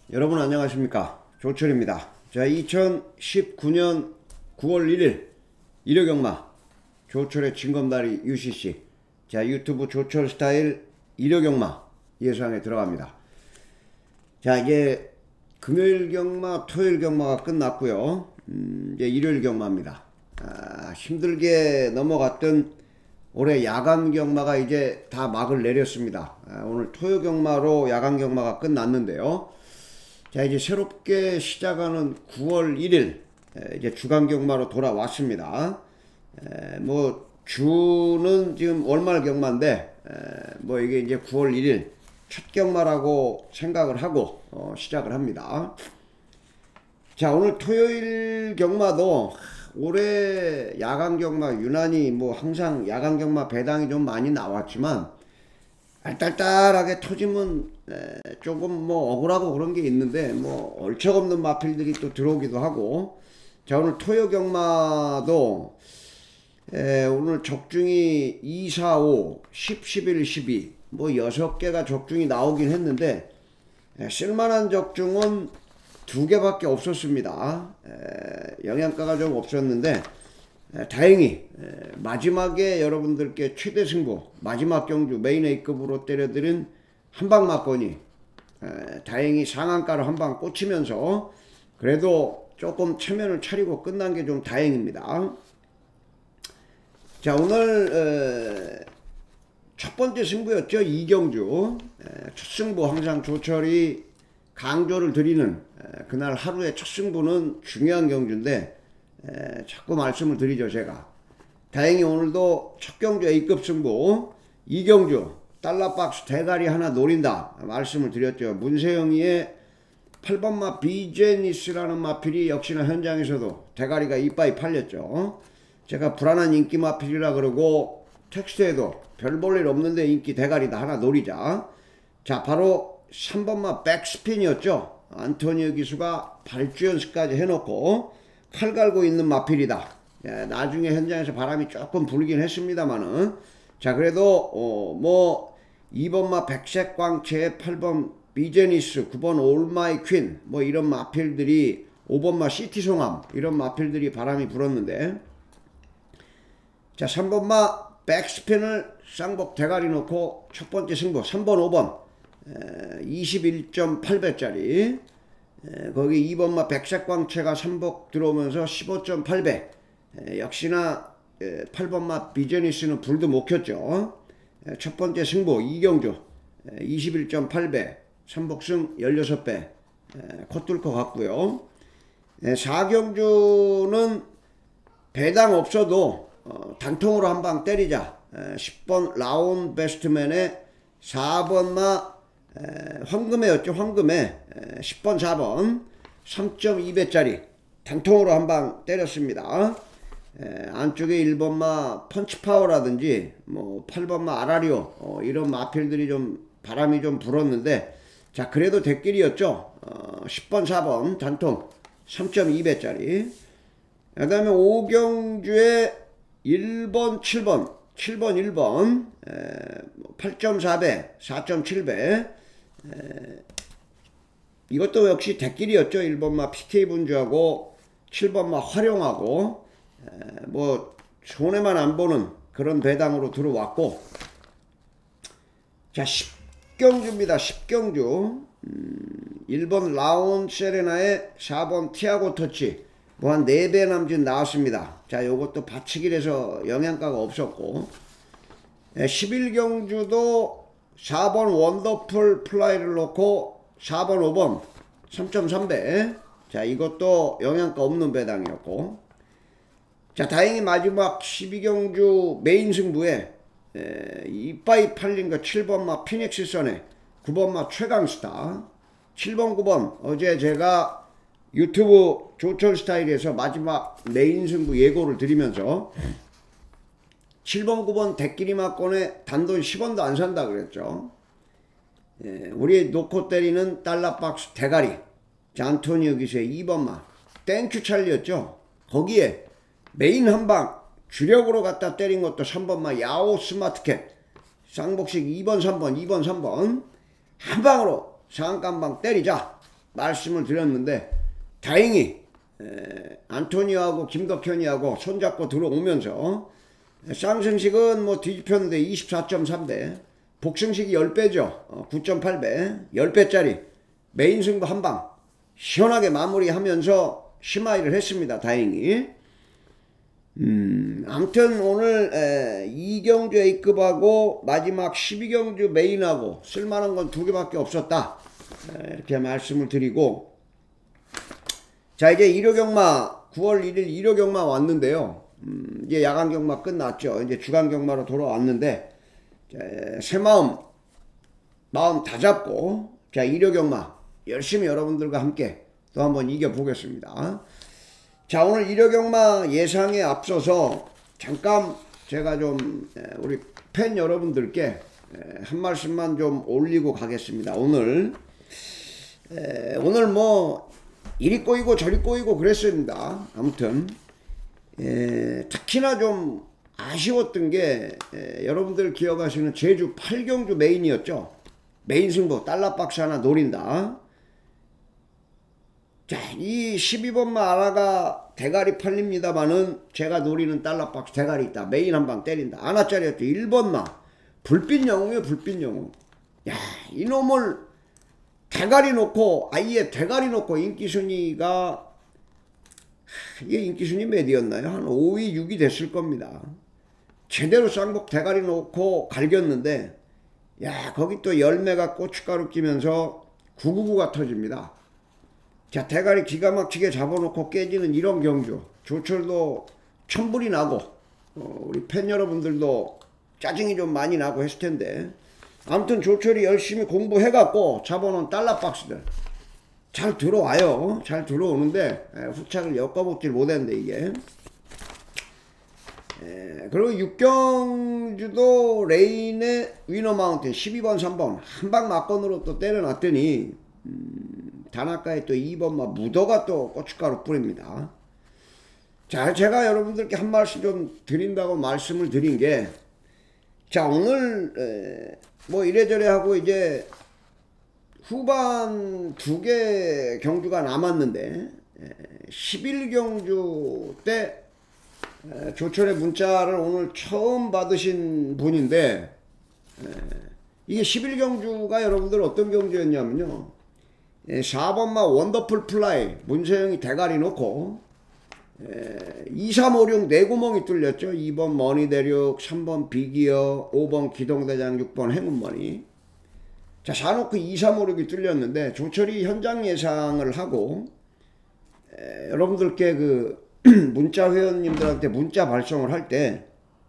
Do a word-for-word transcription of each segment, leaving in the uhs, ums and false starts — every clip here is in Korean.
여러분 안녕하십니까, 조철입니다. 자, 이천십구 년 구월 일일 일요경마 조철의 진검다리 유씨씨, 자 유튜브 조철 스타일 일요경마 예상에 들어갑니다. 자, 이제 금요일 경마 토요일 경마가 끝났고요. 음, 이제 일요일 경마입니다. 아, 힘들게 넘어갔던 올해 야간 경마가 이제 다 막을 내렸습니다. 아, 오늘 토요 경마로 야간 경마가 끝났는데요. 자, 이제 새롭게 시작하는 구월 일일 이제 주간 경마로 돌아왔습니다. 에, 뭐 주는 지금 월말 경마인데 에, 뭐 이게 이제 구월 일일 첫 경마라고 생각을 하고 어, 시작을 합니다. 자, 오늘 토요일 경마도 올해 야간 경마 유난히 뭐 항상 야간 경마 배당이 좀 많이 나왔지만 알딸딸하게 터지면 에, 조금 뭐 억울하고 그런 게 있는데 뭐 얼척없는 마필들이 또 들어오기도 하고. 자, 오늘 토요 경마도 에, 오늘 적중이 이, 사, 오, 십, 십일, 십이 뭐 여섯 개가 적중이 나오긴 했는데 에, 쓸만한 적중은 두 개밖에 없었습니다. 에, 영양가가 좀 없었는데 에, 다행히 에, 마지막에 여러분들께 최대 승부 마지막 경주 메인 A급으로 때려드린 한방막건이 에, 다행히 상한가로 한방 꽂히면서 그래도 조금 체면을 차리고 끝난 게 좀 다행입니다. 자, 오늘 에, 첫 번째 승부였죠. 이경주 에, 첫 승부 항상 조철이 강조를 드리는 에, 그날 하루의 첫 승부는 중요한 경주인데 에, 자꾸 말씀을 드리죠. 제가 다행히 오늘도 첫 경주 A급 승부 이경주 달러박스 대가리 하나 노린다 말씀을 드렸죠. 문세영이의 팔 번마 비제니스라는 마필이 역시나 현장에서도 대가리가 이빠이 팔렸죠. 제가 불안한 인기 마필이라 그러고 텍스트에도 별 볼 일 없는데 인기 대가리다 하나 노리자. 자, 바로 삼 번마 백스핀이었죠. 안토니오 기수가 발주 연습까지 해놓고 칼 갈고 있는 마필이다. 예, 나중에 현장에서 바람이 조금 불긴 했습니다만은 자, 그래도 어, 뭐 이 번마 백색광채, 팔 번 비제니스, 구 번 올마이 퀸 뭐 이런 마필들이, 오 번마 시티송암 이런 마필들이 바람이 불었는데 자, 삼 번마 백스핀을 쌍복 대가리 놓고 첫 번째 승부 삼 번, 오 번 에, 이십일 점 팔 배짜리 에, 거기 이 번마 백색광채가 삼복 들어오면서 십오 점 팔 배 에, 역시나 에, 팔 번마 비제니스는 불도 못 켰죠. 에, 첫 번째 승부 이경주 에, 이십일 점 팔 배 삼복승 십육 배 에, 코 뚫고 갔고요. 에, 사 경주는 배당 없어도 어, 단통으로 한방 때리자. 에, 십 번 라온 베스트맨의 사 번마 에, 황금해였죠. 황금해 에, 십 번 사 번 삼 점 이 배짜리 단통으로 한방 때렸습니다. 에, 안쪽에 일 번마 펀치파워라든지 뭐 팔 번마 아라리오 어, 이런 마필들이 좀 바람이 좀 불었는데 자, 그래도 대길이었죠. 어, 십 번 사 번 단통 삼 점 이 배짜리. 그 다음에 오 경주에 일 번 칠 번 칠 번 일 번 에, 팔 점 사 배 사 점 칠 배 에, 이것도 역시 대길이었죠. 일 번마 피케이 분주하고 칠 번마 활용하고 에, 뭐 손해만 안 보는 그런 배당으로 들어왔고. 자, 십 경주입니다. 십 경주 음, 일 번 라온 세레나의 사 번 티아고 터치 뭐 한 네 배 남짓 나왔습니다. 자, 요것도 받치기라서 영양가가 없었고 에, 십일 경주도 사 번 원더풀 플라이를 놓고 사 번 오 번 삼 점 삼 배 자, 이것도 영양가 없는 배당이었고. 자, 다행히 마지막 십이 경주 메인 승부에 에, 이빠이 팔린 거 칠 번마 피닉스 선에 구 번마 최강스타 칠 번 구 번 어제 제가 유튜브 조철 스타일에서 마지막 메인 승부 예고를 드리면서 칠 번 구 번 대끼리 막건에 단돈 십 원도 안 산다 그랬죠. 예, 우리 놓고 때리는 달러박스 대가리 자, 안토니오 기수의 이 번마 땡큐 찰리였죠. 거기에 메인 한방 주력으로 갖다 때린 것도 삼 번마 야오 스마트캣 쌍복식 이 번 삼 번 이 번 삼 번 한방으로 상한가 한방 때리자. 말씀을 드렸는데 다행히 에, 안토니오하고 김덕현이하고 손잡고 들어오면서 쌍승식은 뭐 뒤집혔는데 이십사 점 삼 배, 복승식이 십 배죠. 어, 구 점 팔 배, 십 배짜리 메인 승부 한방 시원하게 마무리하면서 심하이를 했습니다. 다행히. 음, 아무튼 오늘 에, 이 경주 A급하고 마지막 십이 경주 메인하고 쓸만한 건 두 개밖에 없었다. 에, 이렇게 말씀을 드리고, 자 이제 일요경마 구월 일일 일요경마 왔는데요. 음, 이제 야간경마 끝났죠. 이제 주간경마로 돌아왔는데, 자, 새마음 마음 다 잡고 자 일요경마 열심히 여러분들과 함께 또 한번 이겨보겠습니다. 자 오늘 일요경마 예상에 앞서서 잠깐 제가 좀 우리 팬 여러분들께 한 말씀만 좀 올리고 가겠습니다. 오늘 에, 오늘 뭐 이리 꼬이고 저리 꼬이고 그랬습니다. 아무튼 에, 특히나 좀 아쉬웠던 게 에, 여러분들 기억하시는 제주 팔 경주 메인이었죠. 메인 승부 달러박스 하나 노린다. 자, 이 십이 번마 아라가 대가리 팔립니다만은 제가 노리는 달러박스 대가리 있다. 메인 한 방 때린다. 아나짜리였죠. 일 번마 불빛 영웅이에요. 불빛 영웅. 야, 이놈을 대가리 놓고 아예 대가리 놓고 인기순위가 이게 인기순위 몇이었나요? 한 오 위, 육 위 됐을 겁니다. 제대로 쌍복 대가리 놓고 갈겼는데 야 거기 또 열매가 고춧가루 끼면서 구구구가 터집니다. 자 대가리 기가 막히게 잡아놓고 깨지는 이런 경주 조철도 천불이 나고 어, 우리 팬 여러분들도 짜증이 좀 많이 나고 했을 텐데 아무튼 조철이 열심히 공부해갖고 잡아놓은 달러박스들 잘 들어와요. 잘 들어오는데 에, 후착을 엮어보질 못했는데 이게 에, 그리고 육 경주도 레인의 위너 마운틴 십이 번 삼 번 한방 막건으로 또 때려놨더니 음, 단아까에 또 이 번마 무더가 또 고춧가루 뿌립니다. 자 제가 여러분들께 한 말씀 좀 드린다고 말씀을 드린 게 자 오늘 에, 뭐 이래저래 하고 이제 후반 두 개 경주가 남았는데 에, 십일 경주 때 에, 조철의 문자를 오늘 처음 받으신 분인데 에, 이게 십일 경주가 여러분들 어떤 경주였냐면요 에, 사 번마 원더풀 플라이 문세영이 대가리 놓고 에, 이, 삼, 오, 육 네 구멍이 뚫렸죠. 이 번 머니대륙, 삼 번 비기어, 오 번 기동대장, 육 번 행운머니. 자 사놓고 이, 삼, 오, 육이 뚫렸는데 조철이 현장 예상을 하고 에, 여러분들께 그 문자 회원님들한테 문자 발송을 할 때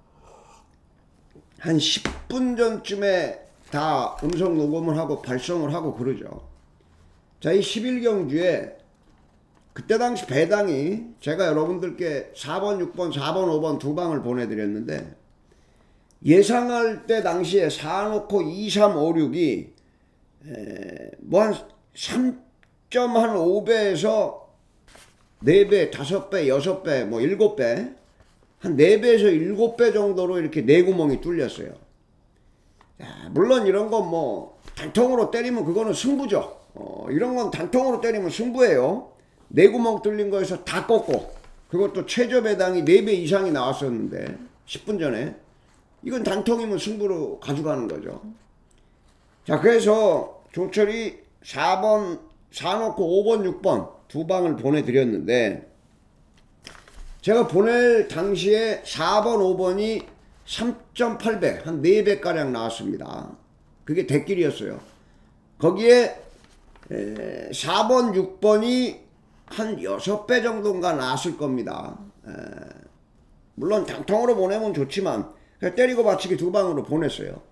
한 십 분 전쯤에 다 음성 녹음을 하고 발송을 하고 그러죠. 자 이 십일 경주에 그때 당시 배당이 제가 여러분들께 사 번, 육 번, 사 번, 오 번 두 방을 보내드렸는데 예상할 때 당시에 사놓고 이, 삼, 오, 육이 뭐 한 삼 점 오 배에서 네 배, 다섯 배, 여섯 배, 뭐 일곱 배 한 네 배에서 일곱 배 정도로 이렇게 네 구멍이 뚫렸어요. 야, 물론 이런 건 뭐 단통으로 때리면 그거는 승부죠. 어, 이런 건 단통으로 때리면 승부예요. 네 구멍 뚫린 거에서 다 꺾고 그것도 최저 배당이 네 배 이상이 나왔었는데 십 분 전에 이건 단통이면 승부로 가져가는 거죠. 자 그래서 조철이 사 번 사놓고 오 번 육 번 두 방을 보내드렸는데 제가 보낼 당시에 사 번 오 번이 삼 점 팔 배 한 네 배가량 나왔습니다. 그게 대길이었어요. 거기에 에, 사 번 육 번이 한 여섯 배 정도인가 나왔을 겁니다. 에, 물론 단통으로 보내면 좋지만 그냥 때리고 받치기 두 방으로 보냈어요.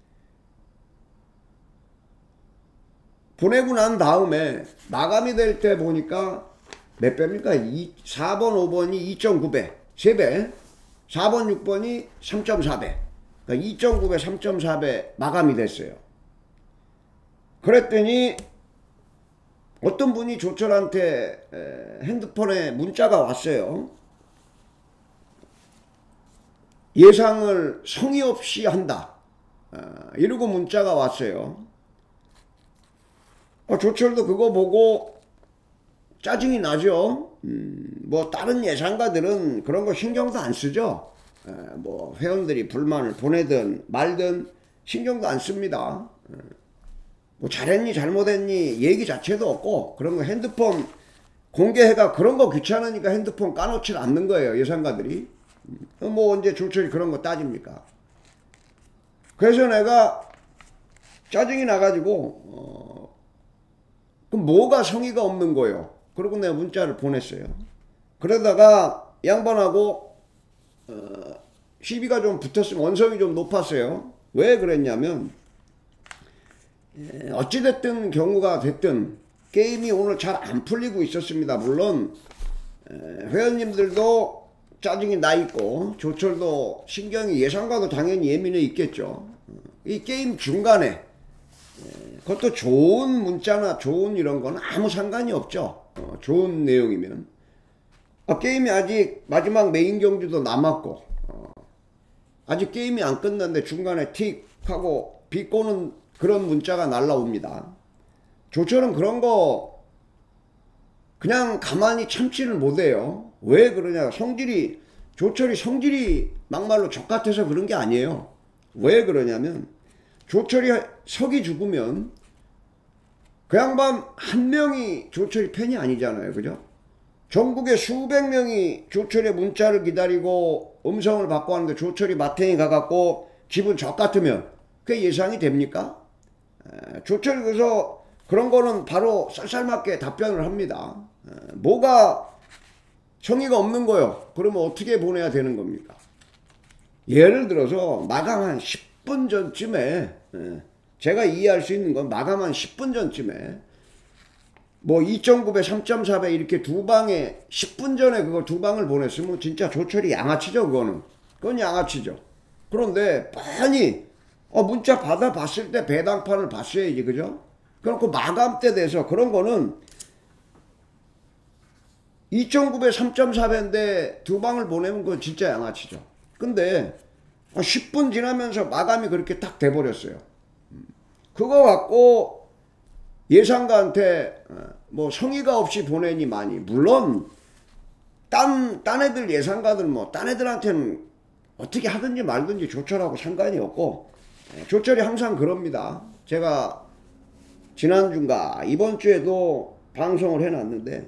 보내고 난 다음에 마감이 될 때 보니까 몇 배입니까? 이, 사 번 오 번이 이 점 구 배 세 배 사 번 육 번이 삼 점 사 배 그러니까 이 점 구 배 삼 점 사 배 마감이 됐어요. 그랬더니 어떤 분이 조철한테 에, 핸드폰에 문자가 왔어요. 예상을 성의 없이 한다. 어, 이러고 문자가 왔어요. 어, 조철도 그거 보고 짜증이 나죠. 음, 뭐 다른 예상가들은 그런 거 신경도 안 쓰죠. 에, 뭐 회원들이 불만을 보내든 말든 신경도 안 씁니다. 에, 뭐 잘했니 잘못했니 얘기 자체도 없고, 그런 거 핸드폰 공개해가 그런 거 귀찮으니까 핸드폰 까놓지 않는 거예요, 예상가들이. 음, 뭐 언제 조철이 그런 거 따집니까? 그래서 내가 짜증이 나가지고 어, 그럼 뭐가 성의가 없는 거예요? 그러고 내가 문자를 보냈어요. 그러다가 양반하고 어, 시비가 좀 붙었으면, 원성이 좀 높았어요. 왜 그랬냐면 에, 어찌됐든 경우가 됐든 게임이 오늘 잘 안 풀리고 있었습니다. 물론 에, 회원님들도 짜증이 나 있고 조철도 신경이, 예상과도 당연히 예민해 있겠죠. 이 게임 중간에 그것도 좋은 문자나 좋은 이런 건 아무 상관이 없죠. 어, 좋은 내용이면. 아, 게임이 아직 마지막 메인 경주도 남았고 어, 아직 게임이 안 끝났는데 중간에 틱 하고 비꼬는 그런 문자가 날라옵니다. 조철은 그런 거 그냥 가만히 참지를 못해요. 왜 그러냐, 성질이, 조철이 성질이 막말로 족같아서 그런 게 아니에요. 왜 그러냐면 조철이 석이 죽으면 그 양반 한 명이 조철이 팬이 아니잖아요. 그죠? 전국에 수백 명이 조철의 문자를 기다리고 음성을 받고 하는데 조철이 마탱이 가갖고 기분 족같으면 그게 예상이 됩니까? 에, 조철이 그래서 그런 거는 바로 쌀쌀맞게 답변을 합니다. 에, 뭐가 성의가 없는 거요? 그러면 어떻게 보내야 되는 겁니까? 예를 들어서 마감 한 십 분 전쯤에, 에, 제가 이해할 수 있는 건 마감 한 십 분 전쯤에 뭐 이 점 구 배, 삼 점 사 배 이렇게 두 방에 십 분 전에 그거 두 방을 보냈으면 진짜 조철이 양아치죠. 그거는 그건 양아치죠. 그런데 뻔히 어, 문자 받아봤을 때 배당판을 봤어야지. 그죠? 그렇고 마감 때 돼서 그런 거는 이 점 구 배, 삼 점 사 배인데 두 방을 보내면 그건 진짜 양아치죠. 근데 십 분 지나면서 마감이 그렇게 딱 돼버렸어요. 그거 갖고 예상가한테 뭐 성의가 없이 보내니 많이, 물론 딴, 딴 애들 예상가들 뭐 딴 애들한테는 어떻게 하든지 말든지 조철하고 상관이 없고, 조철이 항상 그럽니다. 제가 지난주인가 이번 주에도 방송을 해놨는데,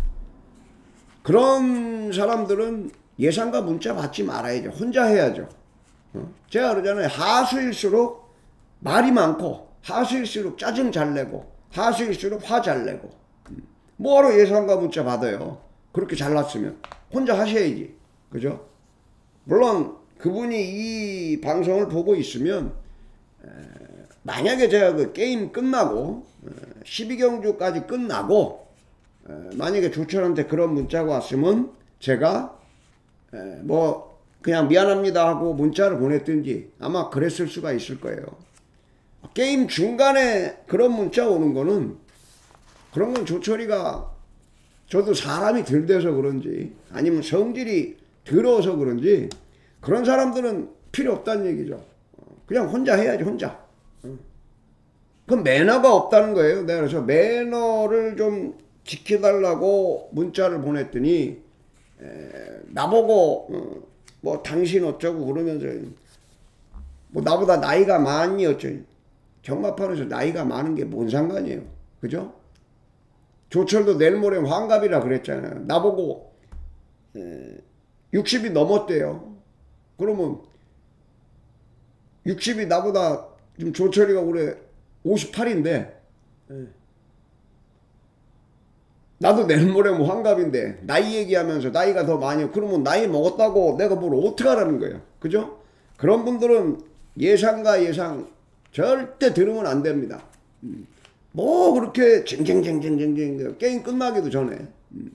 그런 사람들은 예상가 문자 받지 말아야죠. 혼자 해야죠. 제가 그러잖아요. 하수일수록 말이 많고 하수일수록 짜증 잘 내고 하수일수록 화 잘 내고, 뭐하러 예상가 문자 받아요. 그렇게 잘났으면 혼자 하셔야지. 그죠? 물론 그분이 이 방송을 보고 있으면 에, 만약에 제가 그 게임 끝나고 에, 십이 경주까지 끝나고 에, 만약에 조철한테 그런 문자가 왔으면 제가 에, 뭐 그냥 미안합니다 하고 문자를 보냈든지 아마 그랬을 수가 있을 거예요. 게임 중간에 그런 문자 오는 거는, 그런 건 조철이가, 저도 사람이 덜 돼서 그런지 아니면 성질이 더러워서 그런지 그런 사람들은 필요 없다는 얘기죠. 그냥 혼자 해야지, 혼자. 그럼 매너가 없다는 거예요. 내가 그래서 매너를 좀 지켜달라고 문자를 보냈더니 에, 나보고 어, 뭐 당신 어쩌고 그러면서 뭐 나보다 나이가 많니 어쩌니. 경마판에서 나이가 많은 게 뭔 상관이에요. 그죠? 조철도 내일 모레 환갑이라 그랬잖아요. 나보고 에, 육십이 넘었대요. 그러면 육십이 나보다 지금 조철이가 올해 오십팔인데 에. 나도 내일 모레 뭐 환갑인데 나이 얘기하면서 나이가 더 많이, 그러면 나이 먹었다고 내가 뭘 어떻게 하라는 거예요. 그죠? 그런 분들은 예상과 예상 절대 들으면 안 됩니다. 음. 뭐 그렇게 쟁쟁쟁쟁쟁쟁 게임 끝나기도 전에 음.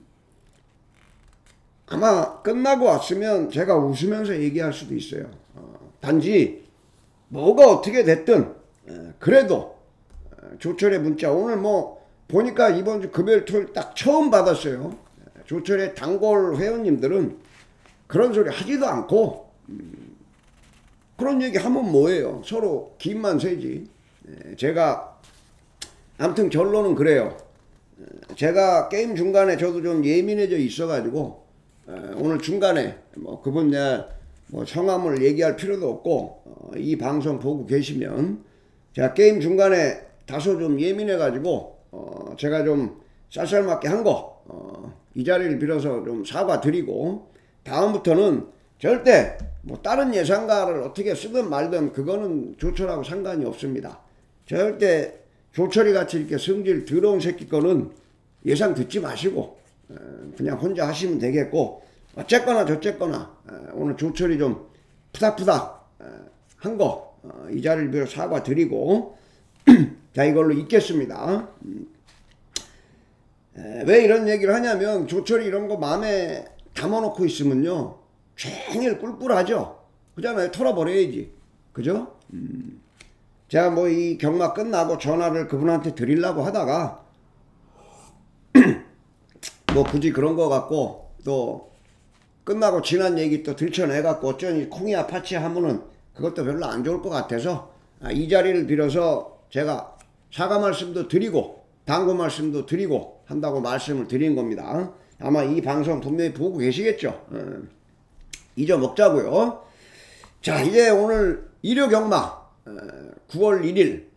아마 끝나고 왔으면 제가 웃으면서 얘기할 수도 있어요. 어, 단지 뭐가 어떻게 됐든 에, 그래도 에, 조철의 문자 오늘 뭐 보니까 이번 주 금요일 토요일 딱 처음 받았어요. 조철의 단골 회원님들은 그런 소리 하지도 않고 음, 그런 얘기 하면 뭐예요. 서로 김만 세지. 에, 제가 아무튼 결론은 그래요. 제가 게임 중간에 저도 좀 예민해져 있어가지고 오늘 중간에 뭐 그분 내가 뭐 성함을 얘기할 필요도 없고 이 방송 보고 계시면 제가 게임 중간에 다소 좀 예민해가지고 제가 좀 쌀쌀맞게 한 거 이 자리를 빌어서 좀 사과드리고 다음부터는 절대 뭐 다른 예상가를 어떻게 쓰든 말든 그거는 조철하고 상관이 없습니다. 절대 조철이 같이 이렇게 성질 더러운 새끼 거는 예상 듣지 마시고 그냥 혼자 하시면 되겠고 어쨌거나 저쨌거나 오늘 조철이 좀 푸닥푸닥 한 거 이 자리를 빌어 사과드리고 자 이걸로 잊겠습니다. 왜 이런 얘기를 하냐면 조철이 이런 거 마음에 담아놓고 있으면요 종일 꿀꿀하죠. 그잖아요. 털어버려야지. 그죠? 음. 제가 뭐 이 경마 끝나고 전화를 그분한테 드리려고 하다가 뭐 굳이 그런 거 갖고 또 끝나고 지난 얘기 또 들춰내갖고 어쩌니 콩이야 파치야 하면은 그것도 별로 안 좋을 것 같아서 아, 이 자리를 빌어서 제가 사과 말씀도 드리고 당부 말씀도 드리고 한다고 말씀을 드린 겁니다. 아마 이 방송 분명히 보고 계시겠죠. 음. 잊어먹자고요. 자 이제 오늘 일요 경마 구월 일일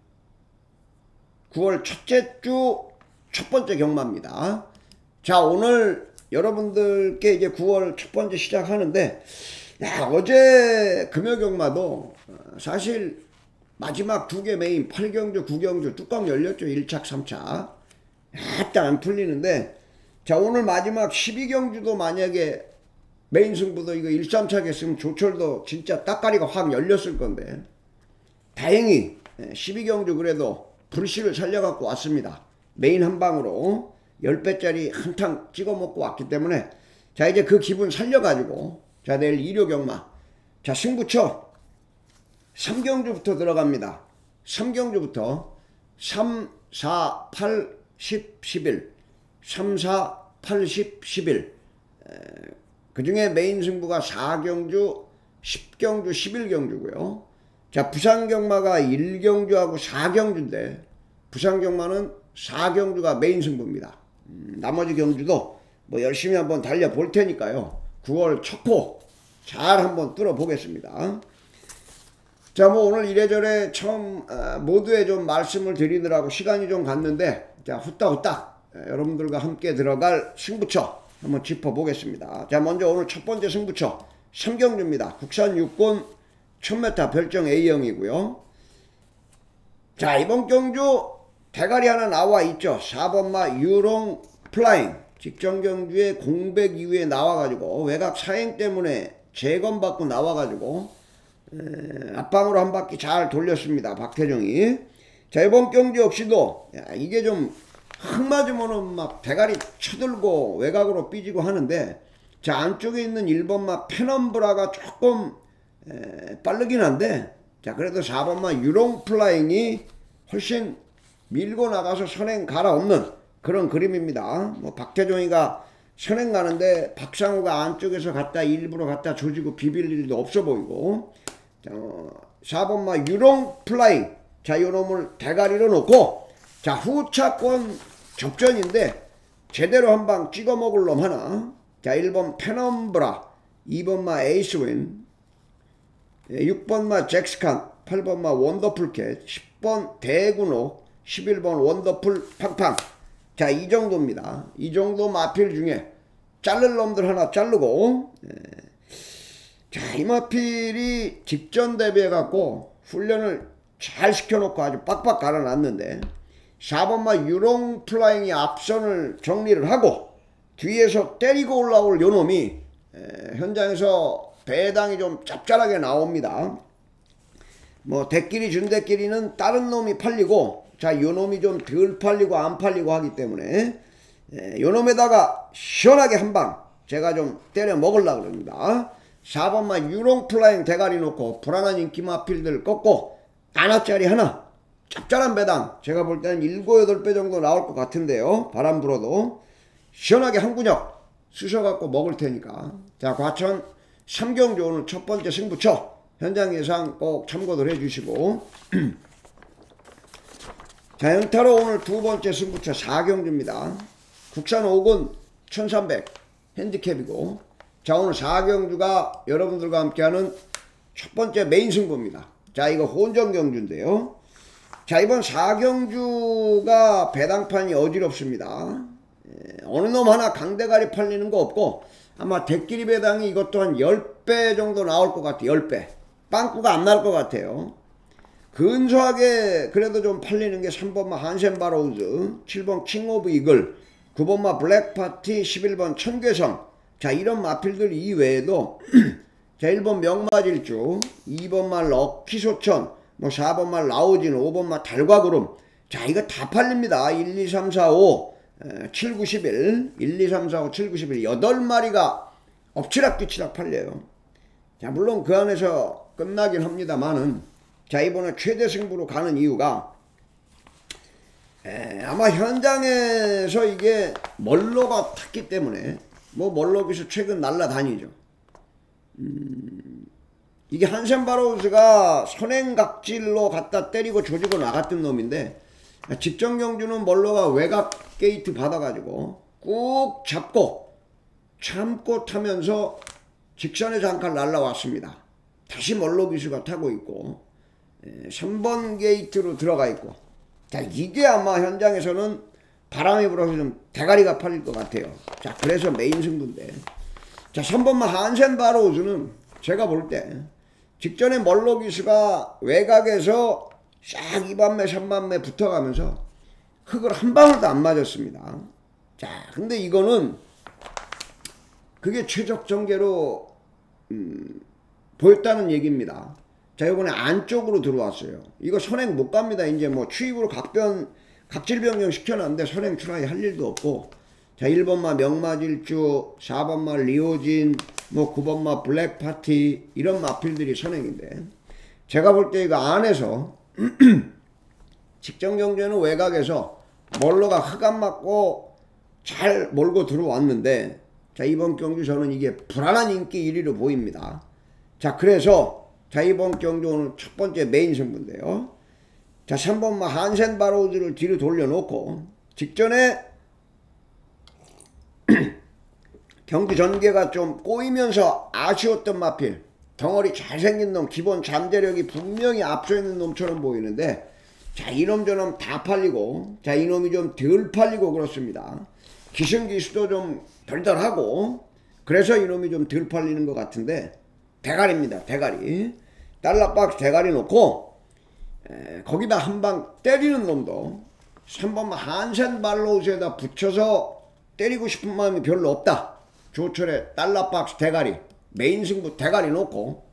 구월 첫째 주 첫 번째 경마입니다. 자 오늘 여러분들께 이제 구월 첫 번째 시작하는데 야, 어제 금요 경마도 사실 마지막 두 개 메인 팔 경주 구 경주 뚜껑 열렸죠. 일 차 삼 차 약간 안 풀리는데 자 오늘 마지막 십이 경주도 만약에 메인 승부도 이거 일, 삼 차 했으면 조철도 진짜 따까리가 확 열렸을 건데 다행히 십이 경주 그래도 불씨를 살려갖고 왔습니다. 메인 한 방으로 십 배짜리 한탕 찍어 먹고 왔기 때문에 자 이제 그 기분 살려가지고 자 내일 일요 경마 자 승부처 삼 경주부터 들어갑니다. 삼 경주부터 삼, 사, 팔, 십, 십일 삼, 사, 팔, 십, 십일 그 중에 메인 승부가 사 경주, 십 경주, 십일 경주고요. 자 부산 경마가 일 경주하고 사 경주인데 부산 경마는 사 경주가 메인 승부입니다. 음, 나머지 경주도 뭐 열심히 한번 달려볼 테니까요. 구월 첫 코 잘 한번 뚫어 보겠습니다. 자 뭐 오늘 이래저래 처음 어, 모두에 좀 말씀을 드리느라고 시간이 좀 갔는데 자 후딱후딱 에, 여러분들과 함께 들어갈 승부처 한번 짚어보겠습니다. 자 먼저 오늘 첫 번째 승부처 삼 경주입니다. 국산 육군 천 미터 별정 A형이고요. 자 이번 경주 대가리 하나 나와 있죠. 사 번마 유롱 플라잉 직전 경주에 공백 이후에 나와가지고 외곽 사행 때문에 재검받고 나와가지고 에, 앞방으로 한 바퀴 잘 돌렸습니다. 박태정이. 자 이번 경주 역시도 야, 이게 좀 흙 맞으면은 막 대가리 쳐들고 외곽으로 삐지고 하는데 자 안쪽에 있는 일 번마 페넘브라가 조금 에, 빠르긴 한데 자 그래도 사 번마 유롱 플라잉이 훨씬 밀고 나가서 선행 갈아엎는 그런 그림입니다. 뭐 박태종이가 선행 가는데 박상우가 안쪽에서 갔다 일부러 갔다 조지고 비빌 일도 없어 보이고 자, 사 번마 유롱 플라잉 자 요놈을 대가리로 놓고 자 후차권 접전인데 제대로 한 방 찍어 먹을 놈 하나 자 일 번 페넘브라 이 번마 에이스윈 육 번마 잭스칸 팔 번마 원더풀캣 십 번 대군옥 십일 번 원더풀 팡팡 자 이 정도입니다. 이 정도 마필 중에 자를 놈들 하나 자르고 자 이 마필이 직전 대비해 갖고 훈련을 잘 시켜놓고 아주 빡빡 갈아놨는데 사 번마 유롱 플라잉이 앞선을 정리를 하고 뒤에서 때리고 올라올 요놈이 에, 현장에서 배당이 좀 짭짤하게 나옵니다. 뭐 대끼리 준대끼리는 다른 놈이 팔리고 자 요놈이 좀 덜 팔리고 안 팔리고 하기 때문에 에, 요놈에다가 시원하게 한방 제가 좀 때려 먹으려고 그럽니다. 사 번마 유롱 플라잉 대가리 놓고 불안한 인기 마필들 꺾고 하나짜리 하나 짭짤한 배당 제가 볼 때는 일곱, 여덟 배 정도 나올 것 같은데요. 바람 불어도 시원하게 한 군역 쑤셔갖고 먹을 테니까 자 과천 삼 경주 오늘 첫 번째 승부처 현장 예상 꼭 참고들 해주시고 자, 연타로 오늘 두 번째 승부처 사 경주입니다. 국산 오 군 천삼백 핸디캡이고, 자, 오늘 사 경주가 여러분들과 함께하는 첫 번째 메인 승부입니다. 자, 이거 혼전 경주인데요. 자, 이번 사 경주가 배당판이 어지럽습니다. 예, 어느 놈 하나 강대가리 팔리는 거 없고, 아마 대끼리 배당이 이것도 한 십 배 정도 나올 것 같아요. 십 배. 빵꾸가 안 날 것 같아요. 근소하게 그래도 좀 팔리는 게 삼 번마 한센바로우즈, 칠 번 킹 오브 이글, 구 번마 블랙파티, 십일 번 천괴성. 자, 이런 마필들 이외에도 자, 일 번 명마질주, 이 번마 럭키소천, 뭐 사 번마 라오진, 오 번마 달과구름. 자, 이거 다 팔립니다. 일, 이, 삼, 사, 오, 칠, 구, 십일, 일, 이, 삼, 사, 오, 칠, 구, 십일, 여덟 마리가 엎치락뒤치락 팔려요. 자, 물론 그 안에서 끝나긴 합니다만은, 자, 이번에 최대 승부로 가는 이유가 에, 아마 현장에서 이게 멀로가 탔기 때문에, 뭐 멀로기서 최근 날라다니죠. 음, 이게 한센바로우즈가 선행각질로 갖다 때리고 조지고 나갔던 놈인데, 직전 경주는 멀로가 외곽 게이트 받아가지고 꾹 잡고 참고 타면서 직선에 잠깐 날라왔습니다. 다시 멀로 기수가 타고 있고, 삼 번 게이트로 들어가 있고. 자, 이게 아마 현장에서는 바람이 불어서 좀 대가리가 팔릴 것 같아요. 자, 그래서 메인 승부인데, 자, 삼 번마 한센바로우즈는 제가 볼 때 직전에 멀로 기수가 외곽에서 싹 이 반매 삼 반매 붙어가면서 흙을 한 방울도 안 맞았습니다. 자, 근데 이거는 그게 최적 전개로 음, 보였다는 얘기입니다. 자, 이번에 안쪽으로 들어왔어요. 이거 선행 못 갑니다. 이제 뭐 추입으로 각변 각질 변경 시켜놨는데 선행 트라이 할 일도 없고. 자, 일 번마 명마질주, 사 번마 리오진, 뭐 구 번마 블랙파티, 이런 마필들이 선행인데, 제가 볼 때 이거 안에서 직전 경주에는 외곽에서 멀로가 흙 안 맞고 잘 몰고 들어왔는데, 자, 이번 경주 저는 이게 불안한 인기 일 위로 보입니다. 자, 그래서 자, 이번 경주 오늘 첫 번째 메인 승부인데요. 자, 삼 번마 한센바로우즈를 뒤로 돌려놓고, 직전에 경주 전개가 좀 꼬이면서 아쉬웠던 마필, 덩어리 잘생긴 놈, 기본 잠재력이 분명히 앞서 있는 놈처럼 보이는데, 자, 이놈 저놈 다 팔리고, 자, 이놈이 좀 덜 팔리고 그렇습니다. 기승기수도 좀 덜덜하고, 그래서 이놈이 좀 덜 팔리는 것 같은데, 대가리입니다. 대가리. 달러박스 대가리 놓고, 에, 거기다 한 방 때리는 놈도 삼 번마 한센바로우즈에다 붙여서 때리고 싶은 마음이 별로 없다. 조철의 달러박스 대가리, 메인 승부 대가리 놓고,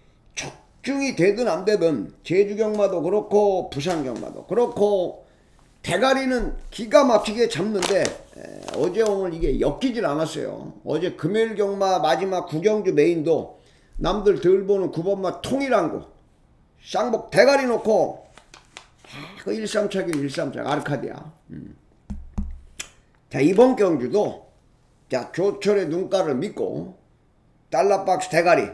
적중이 되든 안 되든 제주 경마도 그렇고 부산 경마도 그렇고 대가리는 기가 막히게 잡는데, 에, 어제 오늘 이게 엮이질 않았어요. 어제 금요일 경마 마지막 구경주 메인도 남들 덜 보는 구 번마 통일항구 쌍복 대가리 놓고, 아, 그 일삼착이 일삼착 아르카디아. 음. 자, 이번 경주도 자, 조철의 눈가를 믿고 달러박스 대가리,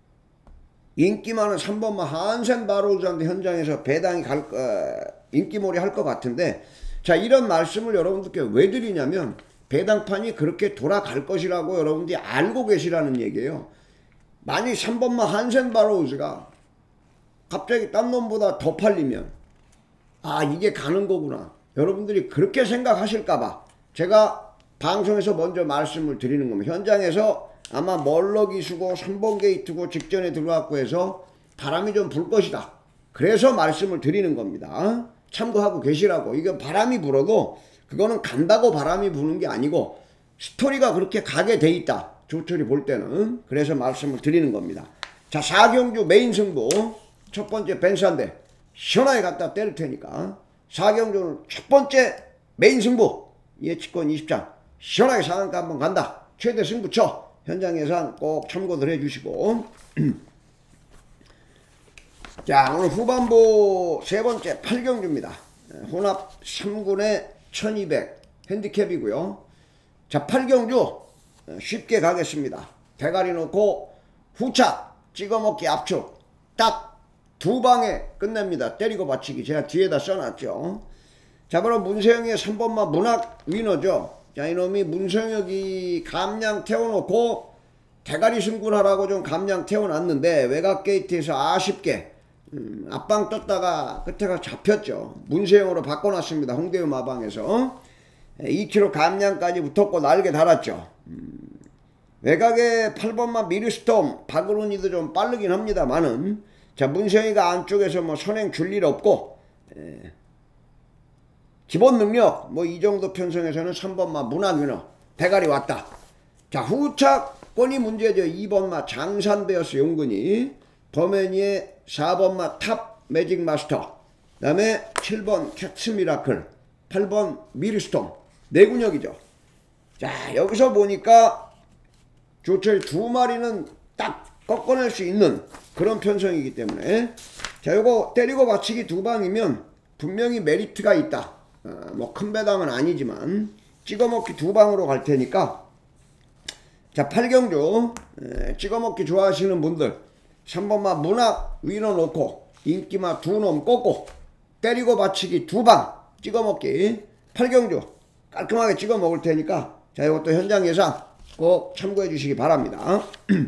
인기 많은 삼 번마 한센바로우즈한테 현장에서 배당이 갈, 어, 인기몰이 할 것 같은데, 자, 이런 말씀을 여러분들께 왜 드리냐면, 배당판이 그렇게 돌아갈 것이라고 여러분들이 알고 계시라는 얘기예요. 만약 삼 번마 한센바로우즈가 갑자기 딴 놈보다 더 팔리면, 아, 이게 가는 거구나, 여러분들이 그렇게 생각하실까봐 제가 방송에서 먼저 말씀을 드리는 겁니다. 현장에서 아마 멀럭이수고 삼 번 게이트고 직전에 들어왔고 해서 바람이 좀 불 것이다. 그래서 말씀을 드리는 겁니다. 참고하고 계시라고. 이거 바람이 불어도 그거는 간다고 바람이 부는 게 아니고 스토리가 그렇게 가게 돼 있다. 조철이 볼 때는. 그래서 말씀을 드리는 겁니다. 자, 사 경주 메인 승부 첫 번째 벤산데 시원하게 갖다 때릴 테니까 사 경주 첫 번째 메인 승부 예측권 이십 장 시원하게 상한가 한번 간다. 최대 승부처 현장 예산 꼭 참고들 해주시고. 자, 오늘 후반부 세 번째 팔 경주입니다. 혼합 삼 군에 천이백 핸디캡이고요. 자, 팔 경주 쉽게 가겠습니다. 대가리 놓고 후차 찍어먹기 압축 딱 두 방에 끝냅니다. 때리고 받치기 제가 뒤에다 써놨죠. 자, 그럼 문세영의 삼 번마 문학 위너죠. 자, 이놈이 문성혁이 감량 태워놓고 대가리 승부를 하라고 좀 감량 태워놨는데 외곽 게이트에서 아쉽게 음, 앞방 떴다가 끝에가 잡혔죠. 문세영으로 바꿔놨습니다. 홍대유 마방에서 이 킬로미터 감량까지 붙었고 날개 달았죠. 음, 외곽에 팔 번마 미르스톰 박으로니도 좀 빠르긴 합니다만은 자, 문세영이가 안쪽에서 뭐 선행 줄 일 없고 에, 기본 능력 뭐 이 정도 편성에서는 삼 번마 문학 위너 대가리 왔다. 자, 후착권이 문제죠. 이 번마 장산되었어 용근이. 더매니의 사 번마 탑 매직 마스터, 그 다음에 칠 번 캣츠 미라클, 팔 번 미르스톰 네 군역이죠. 자, 여기서 보니까 조철 두 마리는 딱 꺾어낼 수 있는 그런 편성이기 때문에 자, 요거 때리고 받치기 두 방이면 분명히 메리트가 있다. 어, 뭐 큰 배당은 아니지만 찍어먹기 두 방으로 갈 테니까 자, 팔경주 에, 찍어먹기 좋아하시는 분들 삼 번마 문학 위로 놓고 인기마 두 놈 꺾고 때리고 받치기 두 방 찍어먹기 팔경주 깔끔하게 찍어먹을 테니까 자, 이것도 현장 예상 꼭 참고해 주시기 바랍니다.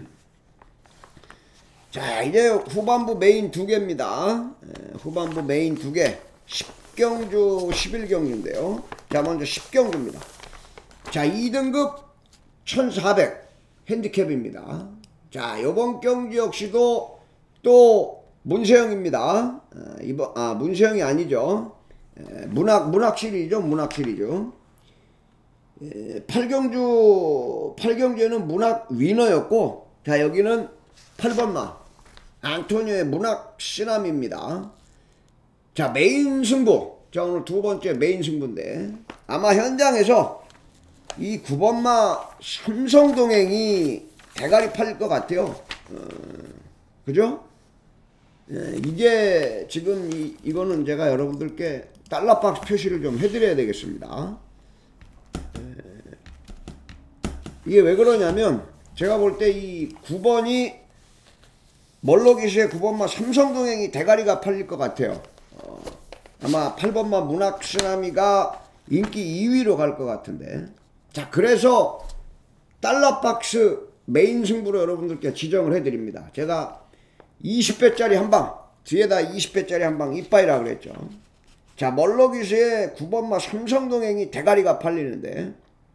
자, 이제 후반부 메인 두 개입니다. 에, 후반부 메인 두 개 십 경주 십일 경주인데요. 자, 먼저 십 경주입니다. 자, 이 등급 천사백 핸디캡입니다. 자, 요번 경주 역시도 또 문세영입니다. 아, 이번, 아, 문세영이 아니죠. 에, 문학, 문학 시리즈죠. 문학 시리즈. 에, 팔 경주, 팔 경주에는 문학 위너였고, 자, 여기는 팔 번마 앙토니오의 문학 시남입니다. 자, 메인 승부. 자, 오늘 두 번째 메인 승부인데 아마 현장에서 이 구 번마 삼성동행이 대가리 팔릴 것 같아요. 어, 그죠? 예, 이게 지금 이, 이거는 제가 여러분들께 달러박스 표시를 좀 해드려야 되겠습니다. 예, 이게 왜 그러냐면 제가 볼 때 이 구 번이 멀로기시의 구 번마 삼성동행이 대가리가 팔릴 것 같아요. 어, 아마 팔 번마 문학 쓰나미가 인기 이 위로 갈 것 같은데 자, 그래서 달러박스 메인 승부로 여러분들께 지정을 해드립니다. 제가 이십 배짜리 한방 뒤에다 이십 배짜리 한방 이빠이라 그랬죠. 자, 멀로기시의 구 번마 삼성동행이 대가리가 팔리는데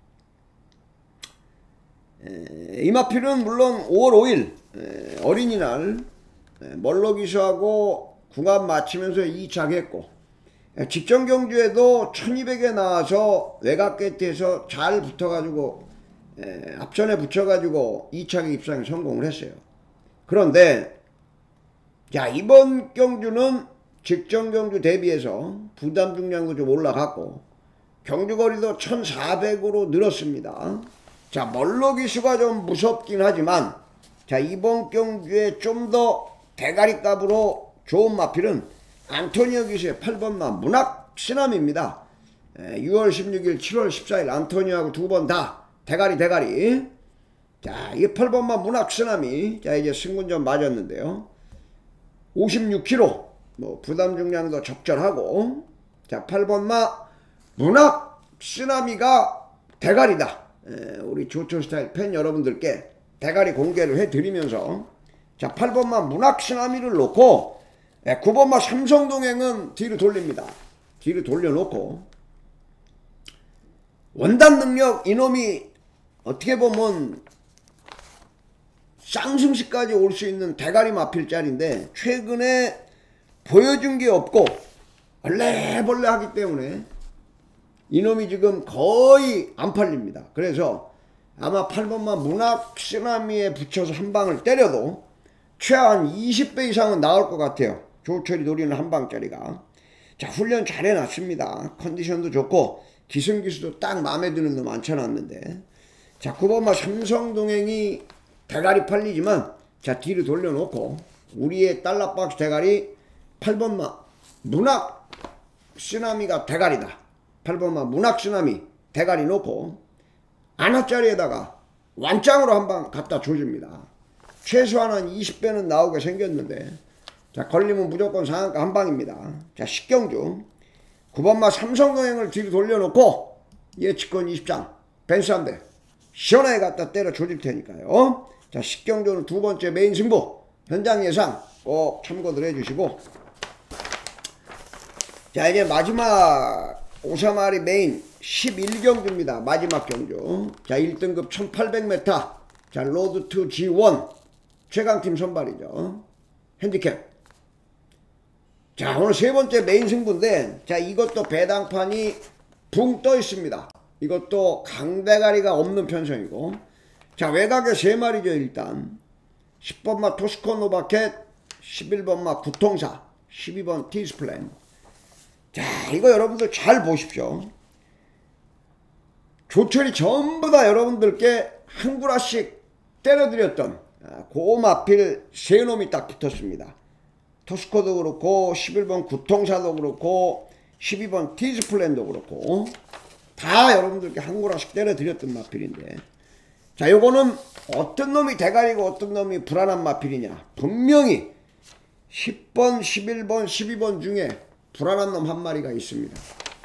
에, 이마필은 물론 오월 오일 에, 어린이날 에, 멀로기시하고 궁합 맞추면서 이 착했고 직전 경주에도 천이백에 나와서 외곽 게이트에서 잘 붙어가지고 에, 앞전에 붙여가지고 이 착에 입상에 성공을 했어요. 그런데 자, 이번 경주는 직전 경주 대비해서 부담 중량도 좀 올라갔고 경주거리도 천사백으로 늘었습니다. 자, 멀로기수가 좀 무섭긴 하지만 자, 이번 경주에 좀 더 대가리값으로 좋은 마필은 안토니오 기수의 팔 번마 문학 시남입니다. 유월 십육일 칠월 십사일 안토니오하고 두 번 다 대가리 대가리. 자, 이게 팔 번마 문학 시남이 자, 이제 승군전 맞았는데요. 오십육 킬로그램 뭐 부담 중량도 적절하고 자, 팔 번마 문학 시나미가 대가리다. 에, 우리 조철스타일 팬 여러분들께 대가리 공개를 해드리면서 자, 팔 번마 문학 시나미를 놓고 에, 구 번마 삼성동행은 뒤로 돌립니다. 뒤로 돌려놓고 원단 능력 이놈이 어떻게 보면 쌍승시까지 올 수 있는 대가리 마필 짤인데 최근에 보여준 게 없고 벌레벌레 하기 때문에 이놈이 지금 거의 안 팔립니다. 그래서 아마 팔 번마 문학 쓰나미에 붙여서 한 방을 때려도 최하 이십 배 이상은 나올 것 같아요. 조철이 노리는 한 방짜리가. 자, 훈련 잘 해놨습니다. 컨디션도 좋고 기승기수도 딱 마음에 드는 놈 앉혀놨는데 자, 구 번마 삼성동행이 대가리 팔리지만 자, 뒤로 돌려놓고 우리의 달러박스 대가리 팔 번마 문학 쓰나미가 대가리다. 팔 번마 문학 쓰나미 대가리 놓고 안화짜리에다가 완짱으로 한 방 갖다 줘줍니다. 최소한 한 이십 배는 나오게 생겼는데 자, 걸리면 무조건 상한가 한 방입니다. 자, 십 경주 구 번마 삼성동행을 뒤로 돌려놓고 예측권 이십 장 벤츠 한 대 시원하게 갖다 때려 조질 테니까요. 자, 십 경주는 두 번째 메인 승부 현장 예상 꼭 참고들 해주시고, 자 이제 마지막 오사마리 메인 십일 경주입니다. 마지막 경주. 자 일 등급 천팔백 미터 자 로드 투 지 원 최강팀 선발이죠. 핸디캡. 자 오늘 세 번째 메인 승부인데, 자 이것도 배당판이 붕 떠 있습니다. 이것도 강대가리가 없는 편성이고, 자 외곽에 세 마리죠. 일단 십 번마 토스코 노바켓, 십일 번마 구통사, 십이 번 티스플랜. 자 이거 여러분들 잘 보십시오. 조철이 전부 다 여러분들께 한 구라씩 때려드렸던 그 마필 세 놈이 딱 붙었습니다. 토스코도 그렇고 십일 번 구통사도 그렇고 십이 번 티스플랜도 그렇고 다 여러분들께 한 구라씩 때려드렸던 마필인데, 자 요거는 어떤 놈이 대가리고 어떤 놈이 불안한 마필이냐. 분명히 십 번, 십일 번, 십이 번 중에 불안한 놈 한 마리가 있습니다.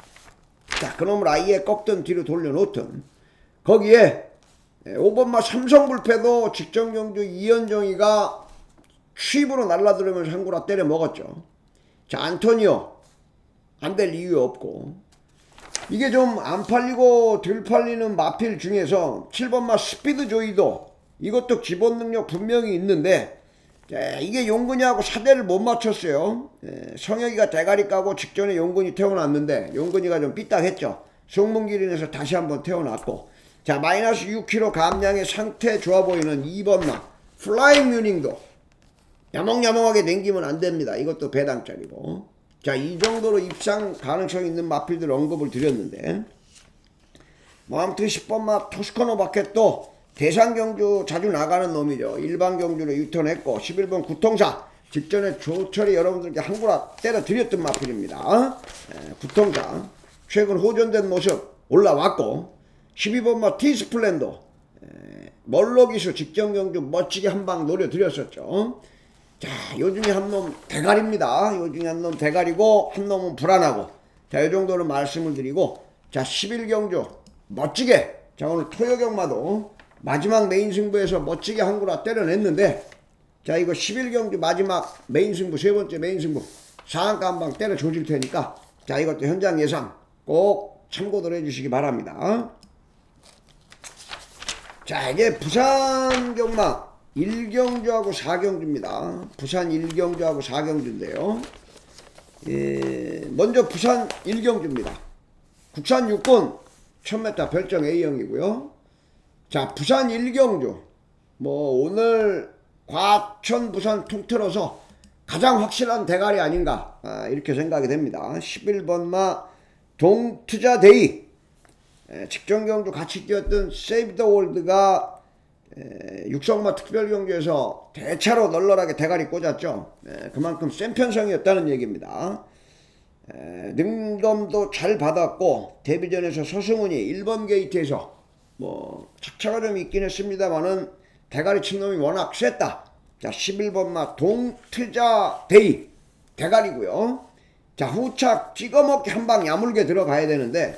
자 그놈을 아예 꺾든 뒤로 돌려놓든, 거기에 오 번마 삼성불패도 직전경주 이현정이가 취입으로 날라들으면서 한 구라 때려 먹었죠. 자 안토니오 안 될 이유 없고, 이게 좀 안 팔리고 덜 팔리는 마필 중에서 칠 번마 스피드 조이도 이것도 기본 능력 분명히 있는데, 자, 이게 용근이하고 사대를 못 맞췄어요. 예, 성혁이가 대가리 까고 직전에 용근이 태어났는데 용근이가 좀 삐딱했죠. 송문기린에서 다시 한번 태어났고, 자 마이너스 육 킬로그램 감량의 상태 좋아 보이는 이 번마 플라잉 뮤닝도 야몽야몽하게 남기면 안됩니다. 이것도 배당짜리고. 자 이 정도로 입상 가능성 있는 마필들 언급을 드렸는데, 뭐 아무튼 십 번마 토스코노 바켓도 대상 경주 자주 나가는 놈이죠. 일반 경주로 유턴했고, 십일 번 구통사 직전에 조철이 여러분들께 한 구라 때려 드렸던 마필입니다. 에, 구통사 최근 호전된 모습 올라왔고, 십이 번마 티스플랜도 멀로기수 직전 경주 멋지게 한 방 노려드렸었죠. 자 요중에 한 놈 대가리입니다. 요중에 한 놈 대가리고 한 놈은 불안하고, 자 요정도는 말씀을 드리고, 자 십일 경주 멋지게, 자 오늘 토요경마도 마지막 메인 승부에서 멋지게 한 구라 때려냈는데, 자 이거 십일 경주 마지막 메인 승부 세 번째 메인 승부 상한가 한 방 때려 조질 테니까, 자 이것도 현장 예상 꼭 참고들 해주시기 바랍니다. 자 이게 부산 경마 일 경주하고 사 경주입니다. 부산 일 경주하고 사 경주인데요. 예, 먼저 부산 일 경주입니다. 국산 육군 천 미터 별정 A형이고요. 자 부산 일 경주 뭐 오늘 과천 부산 통틀어서 가장 확실한 대가리 아닌가, 아, 이렇게 생각이 됩니다. 십일 번마 동투자데이 직전 경주 같이 뛰었던 세이브 더 월드가 육성마 특별경주에서 대차로 널널하게 대가리 꽂았죠. 에, 그만큼 센 편성이었다는 얘기입니다. 에, 능검도 잘 받았고, 데뷔전에서 서승훈이 일 번 게이트에서 뭐 착차가 좀 있긴 했습니다만은 대가리 친 놈이 워낙 셌다. 자 십일 번마 동투자데이 대가리고요. 자 후착 찍어먹기 한 방 야물게 들어가야 되는데,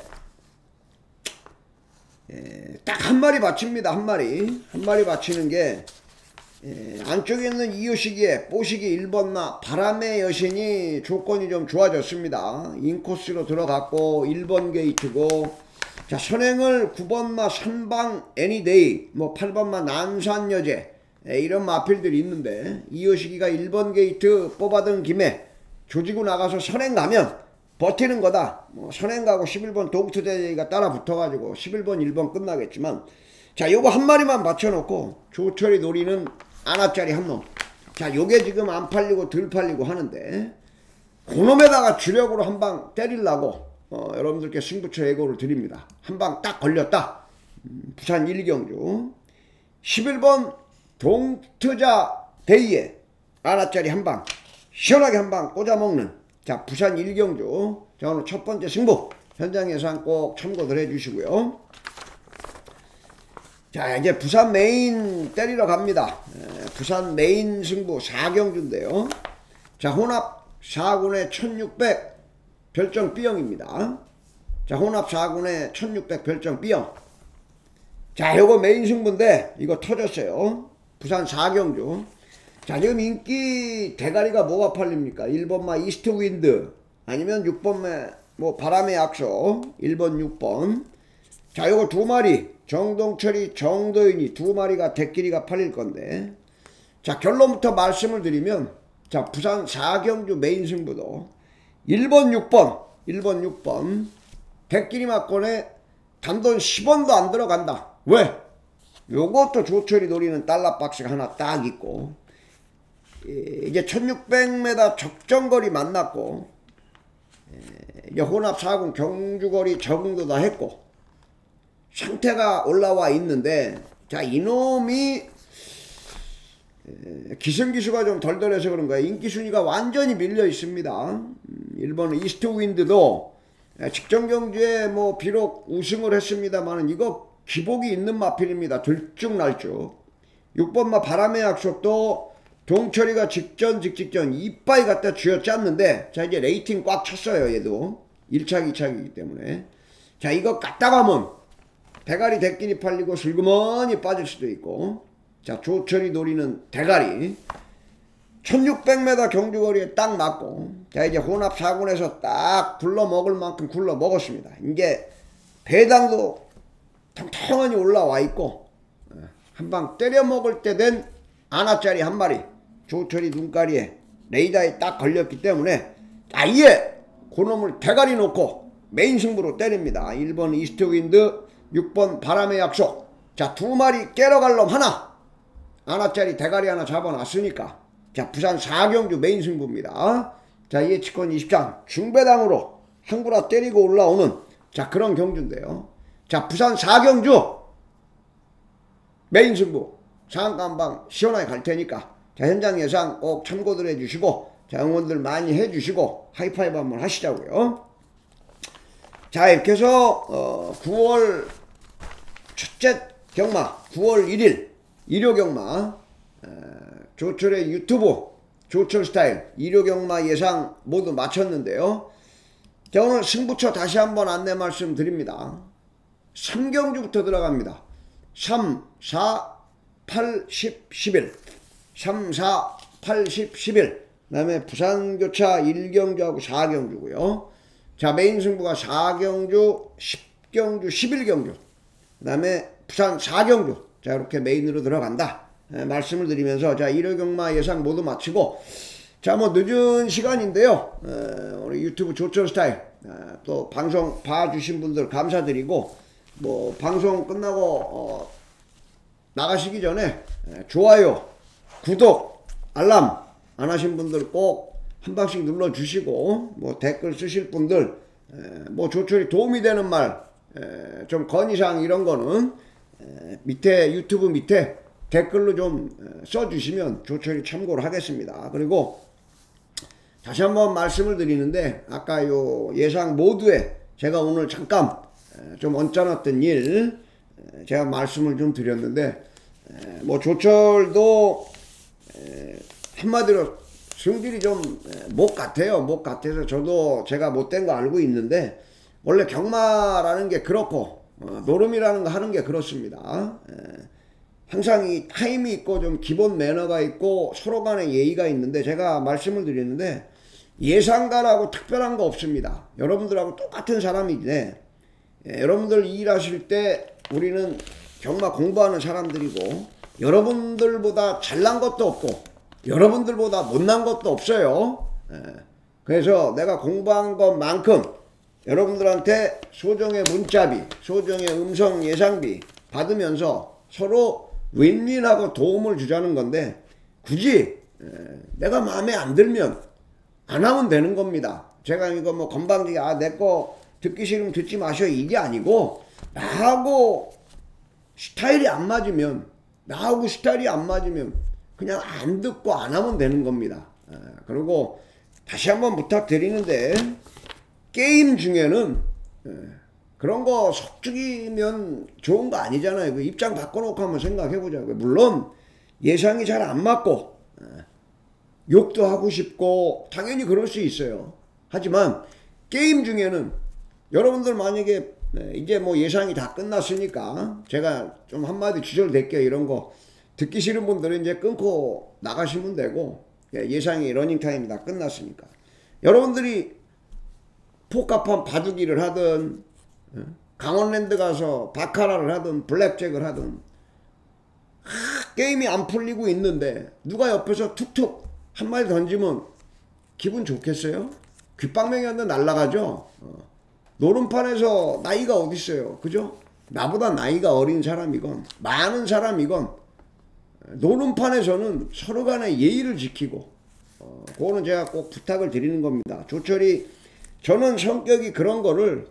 딱 한 마리 받칩니다. 한 마리 한 마리 받치는 게, 에, 안쪽에 있는 이효식이의 뽀식이 일 번마 바람의 여신이 조건이 좀 좋아졌습니다. 인코스로 들어갔고 일 번 게이트고, 자 선행을 구 번마 산방 애니데이, 뭐 팔 번마 난산여제, 에, 이런 마필들이 있는데, 이효식이가 일 번 게이트 뽑아둔 김에 조지고 나가서 선행 가면 버티는 거다. 뭐 선행 가고 십일 번 동투대가 따라 붙어가지고 십일 번 일 번 끝나겠지만, 자 요거 한 마리만 받쳐놓고 조철이 노리는 아나짜리 한 놈. 자 요게 지금 안 팔리고 덜 팔리고 하는데, 그놈에다가 주력으로 한 방 때리려고 어, 여러분들께 승부처 예고를 드립니다. 한 방 딱 걸렸다. 음, 부산 일 경주 십일 번 동투자데이에 아나짜리 한 방 시원하게 한 방 꽂아먹는, 자 부산 일 경주, 자 오늘 첫 번째 승부 현장 예상 꼭 참고들 해주시고요. 자 이제 부산 메인 때리러 갑니다. 에, 부산 메인 승부 사 경주인데요. 자 혼합 사 군에 천육백, 별정 B형입니다. 자, 혼합 사 군에 천육백 별정 B형. 자, 요거 메인 승부인데 이거 터졌어요. 부산 사경주. 자, 지금 인기 대가리가 뭐가 팔립니까? 일 번마 이스트 윈드, 아니면 육 번마 뭐 바람의 약속, 일 번 육 번. 자, 요거 두 마리 정동철이 정도윤이 두 마리가 대끼리가 팔릴 건데, 자, 결론부터 말씀을 드리면, 자, 부산 사경주 메인 승부도 일 번 육 번 일 번 육 번 대끼리 막권에 단돈 십 원도 안 들어간다. 왜? 요것도 조철이 노리는 달러 박스가 하나 딱 있고, 이제 천육백 미터 적정거리 만났고, 이제 혼합 사 군 경주거리 적응도 다 했고, 상태가 올라와 있는데, 자, 이놈이 기승기수가 좀 덜덜해서 그런 거예요. 인기순위가 완전히 밀려 있습니다. 일 번은 이스트 윈드도 직전 경주에 뭐 비록 우승을 했습니다만 이거 기복이 있는 마필입니다. 들쭉날쭉. 육 번마 바람의 약속도 동철이가 직전 직직전 이빠이 갖다 쥐어짰는데, 자, 이제 레이팅 꽉 찼어요. 얘도 일 착 이 착이기 때문에. 자, 이거 갖다 가면 대가리 대끼리 팔리고 슬그머니 빠질 수도 있고. 자, 조철이 노리는 대가리 천육백 미터 경주거리에 딱 맞고, 자, 이제 혼합 사 군에서 딱 굴러 먹을 만큼 굴러 먹었습니다. 이제 배당도 통통하니 올라와 있고, 한방 때려 먹을 때 된 아나짜리 한 마리 조철이 눈가리에 레이더에 딱 걸렸기 때문에 아예 그놈을 대가리 놓고 메인 승부로 때립니다. 일 번 이스트 윈드, 육 번 바람의 약속. 자, 두 마리 깨러 갈 놈 하나, 하나짜리 대가리 하나 잡아놨으니까, 자, 부산 사경주 메인 승부입니다. 자, 예치권 이십 장 중배당으로 한구라 때리고 올라오는, 자, 그런 경주인데요. 자, 부산 사경주 메인 승부 상한가 한방 시원하게 갈 테니까, 자, 현장 예상 꼭 참고들 해주시고, 자, 응원들 많이 해주시고 하이파이브 한번 하시자고요. 자, 이렇게 해서 어, 구월 첫째 경마, 구월 일일 일요 경마, 어, 조철의 유튜브 조철 스타일 일요 경마 예상 모두 마쳤는데요. 자, 오늘 승부처 다시 한번 안내 말씀 드립니다. 삼 경주부터 들어갑니다. 삼, 사, 팔, 십, 십일. 삼, 사, 팔, 십, 십일. 그 다음에 부산교차 일 경주하고 사 경주고요. 자, 메인 승부가 사 경주, 십 경주, 십일 경주. 그 다음에 부산 사 경주. 자, 이렇게 메인으로 들어간다. 에, 말씀을 드리면서, 자, 일요 경마 예상 모두 마치고, 자, 뭐 늦은 시간인데요. 에, 우리 유튜브 조철 스타일 에, 또 방송 봐주신 분들 감사드리고, 뭐 방송 끝나고 어, 나가시기 전에 에, 좋아요, 구독, 알람 안 하신 분들 꼭 한 방씩 눌러주시고, 뭐 댓글 쓰실 분들 에, 뭐 조철이 도움이 되는 말, 에, 좀 건의사항 이런 거는 에, 밑에 유튜브 밑에 댓글로 좀 써주시면 조철이 참고를 하겠습니다. 그리고 다시 한번 말씀을 드리는데, 아까 요 예상 모두에 제가 오늘 잠깐 좀 언짢았던 일 제가 말씀을 좀 드렸는데, 뭐 조철도 한마디로 승질이 좀 못 같아요. 못 같아서 저도 제가 못된 거 알고 있는데, 원래 경마라는 게 그렇고 노름이라는 거 하는 게 그렇습니다. 항상 이 타임이 있고 좀 기본 매너가 있고 서로 간에 예의가 있는데, 제가 말씀을 드리는데 예상가라고 특별한 거 없습니다. 여러분들하고 똑같은 사람인데, 예, 여러분들 일하실 때 우리는 경마 공부하는 사람들이고, 여러분들보다 잘난 것도 없고 여러분들보다 못난 것도 없어요. 예, 그래서 내가 공부한 것만큼 여러분들한테 소정의 문자비, 소정의 음성 예상비 받으면서 서로 윈윈하고 도움을 주자는 건데, 굳이 에, 내가 마음에 안 들면 안 하면 되는 겁니다. 제가 이거 뭐 건방지게 아 내 거 듣기 싫으면 듣지 마셔 이게 아니고, 나하고 스타일이 안 맞으면 나하고 스타일이 안 맞으면 그냥 안 듣고 안 하면 되는 겁니다. 에, 그리고 다시 한번 부탁드리는데, 게임 중에는 에, 그런 거 속죽이면 좋은 거 아니잖아요. 그 입장 바꿔놓고 한번 생각해보자고요. 물론 예상이 잘 안 맞고 에, 욕도 하고 싶고 당연히 그럴 수 있어요. 하지만 게임 중에는 여러분들 만약에 이제 뭐 예상이 다 끝났으니까 제가 좀 한마디 주절댈게요. 이런 거 듣기 싫은 분들은 이제 끊고 나가시면 되고, 예상이 러닝타임이 다 끝났으니까 여러분들이 포카판 바둑이를 하든 강원랜드 가서 바카라를 하든 블랙잭을 하든 하, 게임이 안 풀리고 있는데 누가 옆에서 툭툭 한마디 던지면 기분 좋겠어요? 귓방맹이한테 날아가죠. 어. 노름판에서 나이가 어딨어요, 그죠? 나보다 나이가 어린 사람이건 많은 사람이건 노름판에서는 서로 간의 예의를 지키고, 어, 그거는 제가 꼭 부탁을 드리는 겁니다. 조철이, 저는 성격이 그런 거를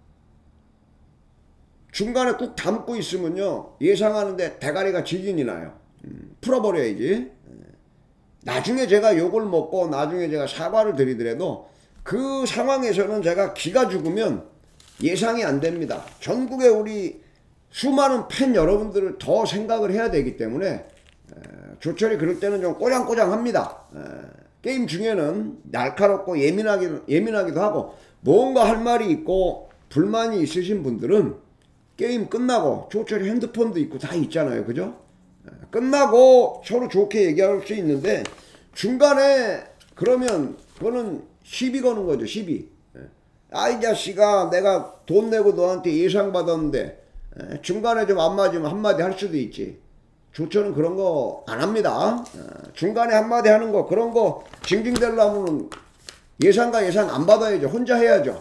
중간에 꾹 담고 있으면요 예상하는데 대가리가 지진이 나요. 음, 풀어버려야지. 나중에 제가 욕을 먹고 나중에 제가 사과를 드리더라도 그 상황에서는 제가 기가 죽으면 예상이 안 됩니다. 전국의 우리 수많은 팬 여러분들을 더 생각을 해야 되기 때문에 에, 조철이 그럴 때는 좀 꼬장꼬장합니다. 에, 게임 중에는 날카롭고 예민하기도, 예민하기도 하고, 뭔가 할 말이 있고 불만이 있으신 분들은 게임 끝나고, 조철이 핸드폰도 있고 다 있잖아요, 그죠? 에, 끝나고 서로 좋게 얘기할 수 있는데 중간에 그러면 그거는 시비 거는 거죠, 시비. 아이 자식아, 내가 돈 내고 너한테 예상 받았는데 중간에 좀 안 맞으면 한마디 할 수도 있지. 조철은 그런 거 안 합니다. 중간에 한마디 하는 거, 그런 거 징징대려면 예상과 예상 안 받아야죠. 혼자 해야죠.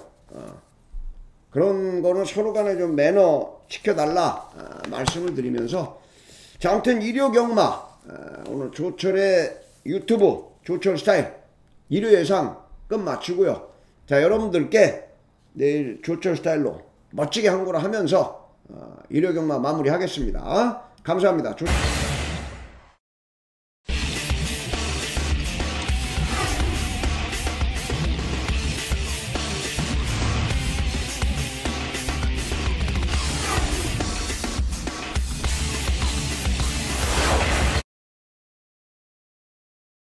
그런 거는 서로 간에 좀 매너 지켜달라 말씀을 드리면서, 자, 아무튼 일요경마 오늘 조철의 유튜브 조철 스타일 일요 예상 끝 마치고요. 자, 여러분들께 내일 조철 스타일로 멋지게 한 거로 하면서 어, 일요경마 마무리 하겠습니다. 감사합니다. 조...